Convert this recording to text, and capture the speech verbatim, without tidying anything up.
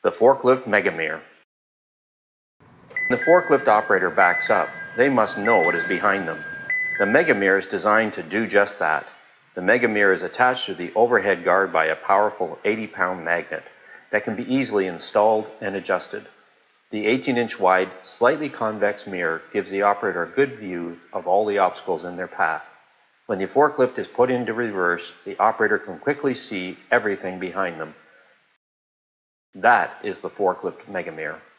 The forklift mega mirror. When the forklift operator backs up, they must know what is behind them. The mega mirror is designed to do just that. The mega mirror is attached to the overhead guard by a powerful eighty pound magnet that can be easily installed and adjusted. The eighteen inch wide, slightly convex mirror gives the operator a good view of all the obstacles in their path. When the forklift is put into reverse, the operator can quickly see everything behind them. That is the forklift mega mirror.